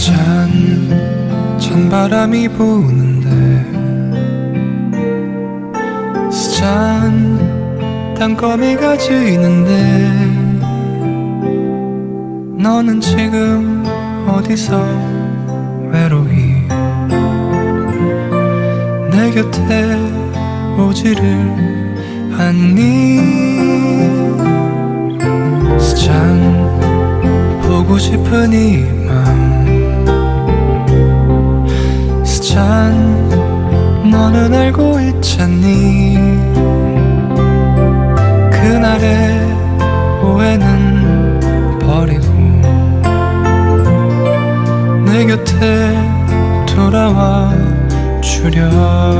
찬바람이 부는데 짠 땅거미가 지는데 너는 지금 어디서 외로이 내 곁에 오지를 않니. 짠 보고 싶은 이 맘 짠 너는 알고 있잖니. 그날의 오해는 버리고 내 곁에 돌아와 주렴.